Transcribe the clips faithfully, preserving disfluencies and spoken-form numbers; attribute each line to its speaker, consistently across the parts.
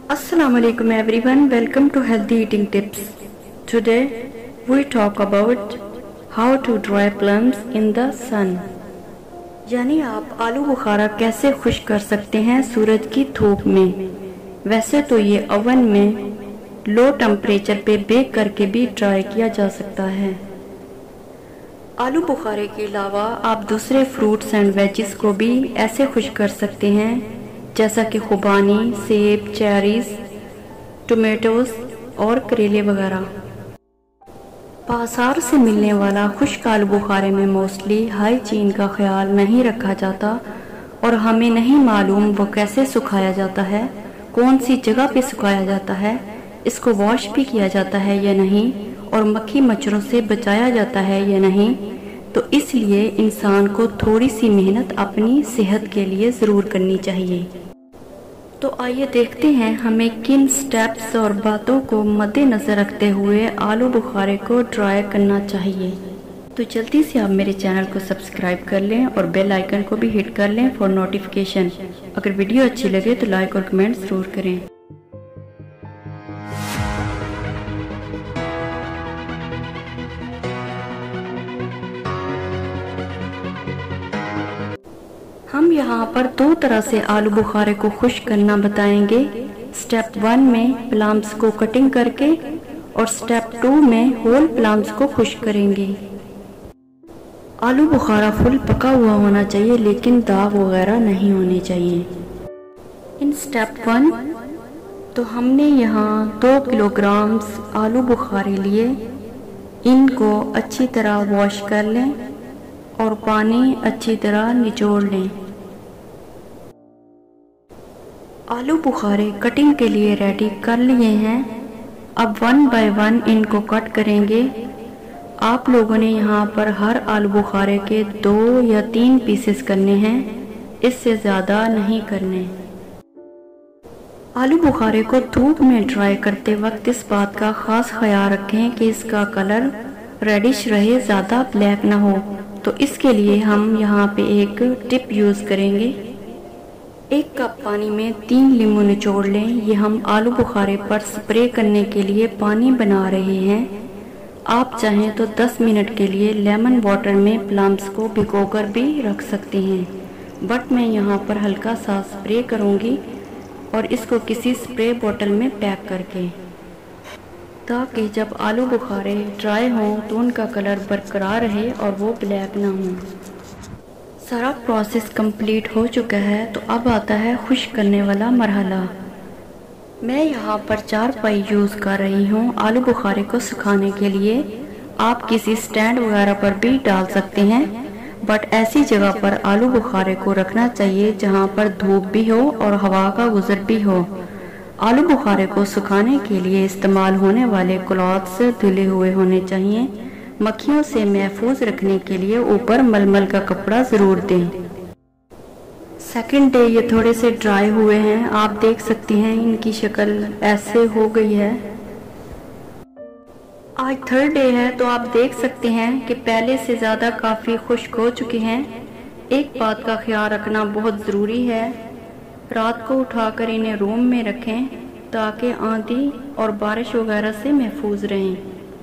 Speaker 1: Assalamu alaikum everyone, welcome to healthy eating tips. Today we talk about how to dry plums in the sun. यानी आप आलू बुखारा कैसे खुश कर सकते हैं सूरज की धूप में। वैसे तो ये ओवन में लो टेम्परेचर पे बेक करके भी ट्राई किया जा सकता है। आलू बुखारे के अलावा आप दूसरे फ्रूट्स एंड वेजिस को भी ऐसे खुश कर सकते हैं जैसा कि खुबानी, सेब, चेरीज, टोमेटोज और करेले वगैरह। बाजार से मिलने वाला खुश्क आलू बुखारे में मोस्टली हाइजीन का ख्याल नहीं रखा जाता और हमें नहीं मालूम वो कैसे सुखाया जाता है, कौन सी जगह पे सुखाया जाता है, इसको वॉश भी किया जाता है या नहीं और मक्खी मच्छरों से बचाया जाता है या नहीं। तो इसलिए इंसान को थोड़ी सी मेहनत अपनी सेहत के लिए ज़रूर करनी चाहिए। तो आइए देखते हैं हमें किन स्टेप्स और बातों को मद्देनज़र रखते हुए आलू बुखारे को ड्राई करना चाहिए। तो जल्दी से आप मेरे चैनल को सब्सक्राइब कर लें और बेल आइकन को भी हिट कर लें फॉर नोटिफिकेशन। अगर वीडियो अच्छी लगे तो लाइक और कमेंट ज़रूर करें। हम यहाँ पर दो तरह से आलू बुखारे को खुश करना बताएंगे। स्टेप वन में प्लम्स को कटिंग करके और स्टेप टू में होल प्लम्स को खुश करेंगे। आलू बुखारा फुल पका हुआ होना चाहिए लेकिन दाग वगैरह नहीं होने चाहिए। इन स्टेप वन तो हमने यहाँ दो किलोग्राम आलू बुखारे लिए। इनको अच्छी तरह वॉश कर लें और पानी अच्छी तरह निचोड़ लें। आलू बुखारे कटिंग के लिए रेडी कर लिए हैं। अब वन बाय वन इनको कट करेंगे। आप लोगों ने यहाँ पर हर आलू बुखारे के दो या तीन पीसेस करने हैं, इससे ज़्यादा नहीं करने। आलू बुखारे को धूप में ड्राई करते वक्त इस बात का ख़ास ख्याल रखें कि इसका कलर रेडिश रहे, ज़्यादा ब्लैक ना हो। तो इसके लिए हम यहाँ पे एक टिप यूज़ करेंगे। एक कप पानी में तीन नींबू निचोड़ लें। ये हम आलू बुखारे पर स्प्रे करने के लिए पानी बना रहे हैं। आप चाहें तो दस मिनट के लिए लेमन वाटर में प्लम्स को भिगोकर भी रख सकते हैं, बट मैं यहाँ पर हल्का सा स्प्रे करूँगी और इसको किसी स्प्रे बोतल में पैक करके, ताकि जब आलू बुखारे ड्राई हों तो उनका कलर बरकरार रहे और वो ब्लैक ना हो। सारा प्रोसेस कंप्लीट हो चुका है। तो अब आता है खुश करने वाला मरहला। मैं यहाँ पर चार पाई यूज़ कर रही हूँ आलू बुखारे को सुखाने के लिए। आप किसी स्टैंड वगैरह पर भी डाल सकते हैं, बट ऐसी जगह पर आलू बुखारे को रखना चाहिए जहाँ पर धूप भी हो और हवा का गुजर भी हो। आलू बुखारे को सुखाने के लिए इस्तेमाल होने वाले क्लॉथ्स धुले हुए होने चाहिए। मक्खियों से महफूज रखने के लिए ऊपर मलमल का कपड़ा ज़रूर दें। सेकंड डे ये थोड़े से ड्राई हुए हैं। आप देख सकती हैं इनकी शक्ल ऐसे हो गई है। आज थर्ड डे है तो आप देख सकते हैं कि पहले से ज़्यादा काफ़ी खुश्क हो चुके हैं। एक बात का ख्याल रखना बहुत ज़रूरी है, रात को उठाकर इन्हें रूम में रखें ताकि आंधी और बारिश वगैरह से महफूज रहें।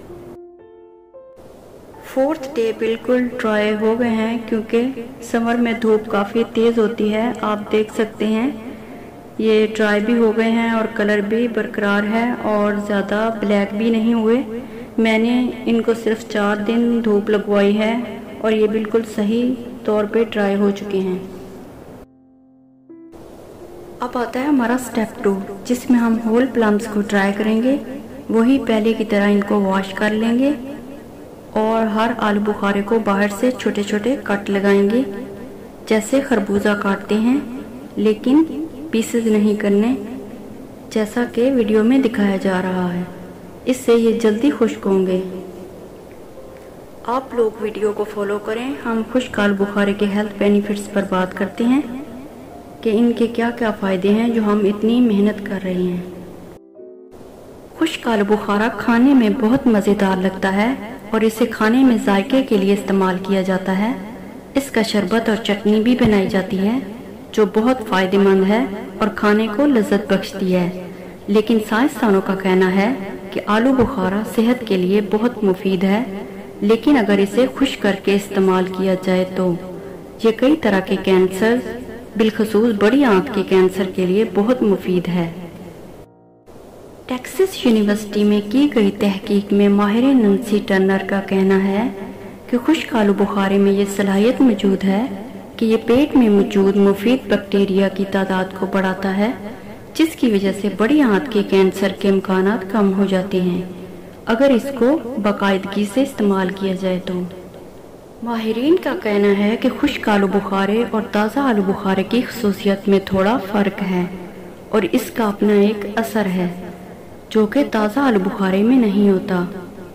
Speaker 1: फोर्थ डे बिल्कुल ड्राई हो गए हैं क्योंकि समर में धूप काफ़ी तेज़ होती है। आप देख सकते हैं ये ड्राई भी हो गए हैं और कलर भी बरकरार है और ज़्यादा ब्लैक भी नहीं हुए। मैंने इनको सिर्फ चार दिन धूप लगवाई है और ये बिल्कुल सही तौर पे ड्राई हो चुके हैं। अब आता है हमारा स्टेप टू, जिसमें हम होल प्लम्स को ड्राई करेंगे। वही पहले की तरह इनको वॉश कर लेंगे और हर आलू बुखारे को बाहर से छोटे छोटे कट लगाएंगे, जैसे खरबूजा काटते हैं, लेकिन पीसेस नहीं करने, जैसा कि वीडियो में दिखाया जा रहा है। इससे ये जल्दी खुश्क होंगे। आप लोग वीडियो को फॉलो करें। हम खुश्क आलू बुखारे के हेल्थ बेनिफिट्स पर बात करते हैं कि इनके क्या क्या फ़ायदे हैं जो हम इतनी मेहनत कर रहे हैं। खुश्क आलू बुखारा खाने में बहुत मज़ेदार लगता है और इसे खाने में जायके के लिए इस्तेमाल किया जाता है। इसका शरबत और चटनी भी बनाई जाती है जो बहुत फ़ायदेमंद है और खाने को लज्जत बख्शती है। लेकिन साइंसदानों का कहना है कि आलू बुखारा सेहत के लिए बहुत मुफीद है, लेकिन अगर इसे खुश्क करके इस्तेमाल किया जाए तो ये कई तरह के कैंसर, बिलखसूस बड़ी आंत के कैंसर के लिए बहुत मुफीद है। टेक्सास यूनिवर्सिटी में की गई तहकीक में माहिर नंसी टर्नर का कहना है कि खुश्क आलू बुखारे में ये सलाहियत मौजूद है कि ये पेट में मौजूद मुफीद बैक्टीरिया की तादाद को बढ़ाता है, जिसकी वजह से बड़ी आंत के कैंसर के इम्कानात कम हो जाते हैं अगर इसको बाकायदगी से इस्तेमाल किया जाए तो। माहिरीन का कहना है कि खुश्क आलू बुखारे और ताज़ा आलू बुखारे की खसूसियत में थोड़ा फ़र्क है और इसका अपना एक असर है जो कि ताज़ा आलू बुखारे में नहीं होता।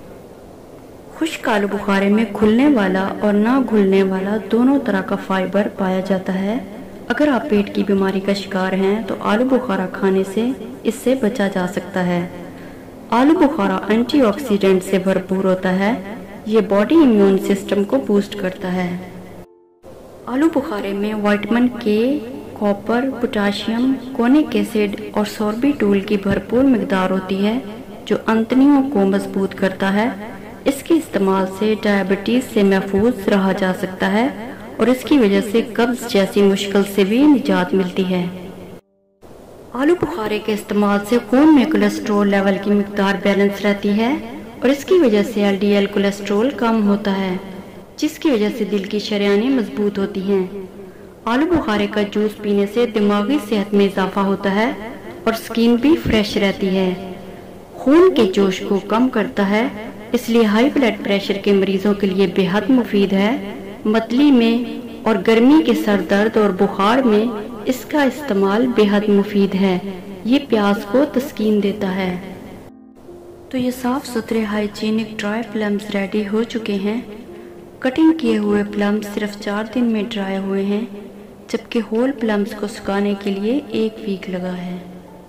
Speaker 1: खुश्क आलू बुखारे में घुलने वाला और ना घुलने वाला दोनों तरह का फाइबर पाया जाता है। अगर आप पेट की बीमारी का शिकार हैं तो आलू बुखारा खाने से इससे बचा जा सकता है। आलू बुखारा एंटीऑक्सीडेंट से भरपूर होता है, ये बॉडी इम्यून सिस्टम को बूस्ट करता है। आलू बुखारे में vitamin K, copper, potassium, quinic acid और सोर्बिटोल की भरपूर मिकदार होती है जो अंतड़ियों को मजबूत करता है। इसके इस्तेमाल से डायबिटीज से महफूज रहा जा सकता है और इसकी वजह से कब्ज जैसी मुश्किल से भी निजात मिलती है। आलू बुखारे के इस्तेमाल से खून में कोलेस्ट्रॉल लेवल की मिकदार बैलेंस रहती है और इसकी वजह से एल डी एल कोलेस्ट्रॉल कम होता है, जिसकी वजह से दिल की शरियानें मजबूत होती हैं। आलू बुखारे का जूस पीने से दिमागी सेहत में इजाफा होता है और स्किन भी फ्रेश रहती है। खून के जोश को कम करता है, इसलिए हाई ब्लड प्रेशर के मरीजों के लिए बेहद मुफीद है। मतली में और गर्मी के सर दर्द और बुखार में इसका इस्तेमाल बेहद मुफीद है। ये प्यास को तस्कीन देता है। तो ये साफ सुथरे हाइजीनिक ड्राई प्लम्स रेडी हो चुके हैं। कटिंग किए हुए प्लम्स सिर्फ चार दिन में ड्राई हुए हैं, जबकि होल प्लम्स को सुखाने के लिए एक वीक लगा है।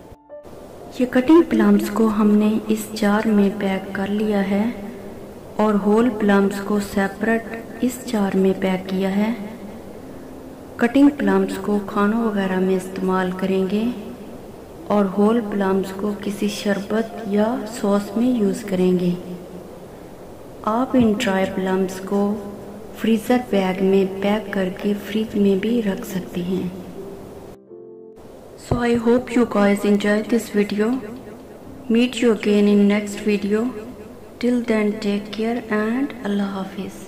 Speaker 1: ये कटिंग प्लम्स को हमने इस जार में पैक कर लिया है और होल प्लम्स को सेपरेट इस जार में पैक किया है। कटिंग प्लम्स को खानों वगैरह में इस्तेमाल करेंगे और होल प्लम्स को किसी शरबत या सॉस में यूज़ करेंगे। आप इन ड्राई प्लम्स को फ्रीज़र बैग में पैक करके फ्रिज में भी रख सकते हैं। So I hope you guys enjoyed this video. Meet you again in next video. Till then, take care and Allah Hafiz.